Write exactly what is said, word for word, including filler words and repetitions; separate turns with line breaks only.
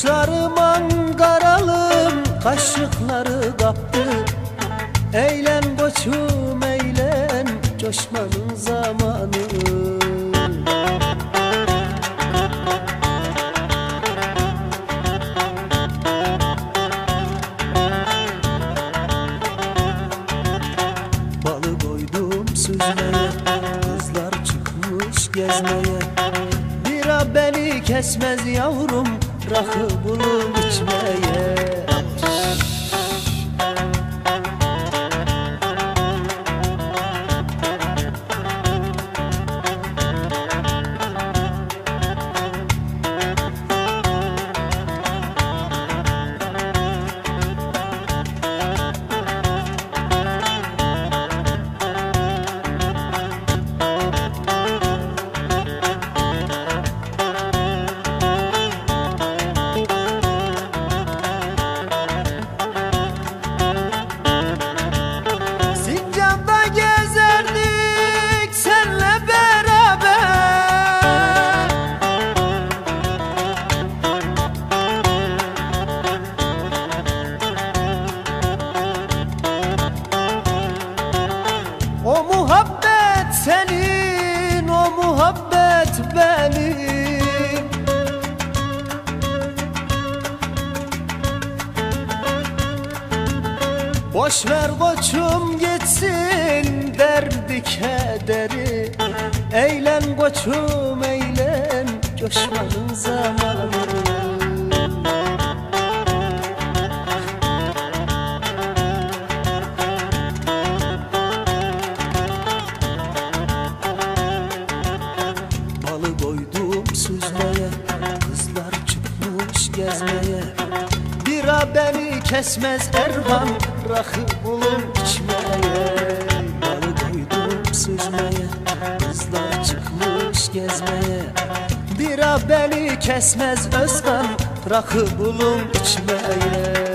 Sarı mangaralım kaşıkları kaptı. Eğlen koçum eğlen, coşmanın zamanı. Balı koydum süzmeye, kızlar çıkmış gezmeye. Bira beni kesmez yavrum, rakı bulun içmeye. O muhabbet senin, o muhabbet benim. Boş ver koçum gitsin derdi kederi. Eğlen koçum eğlen, coşmanın zamanı. Süzmeye, kızlar çıkmış gezmeye. Bira beni kesmez Erhan, rakı bulun içmeye. Balı koydum süzmeye, kızlar çıkmış gezmeye. Bira beni kesmez Özkan, rakı bulun içmeye.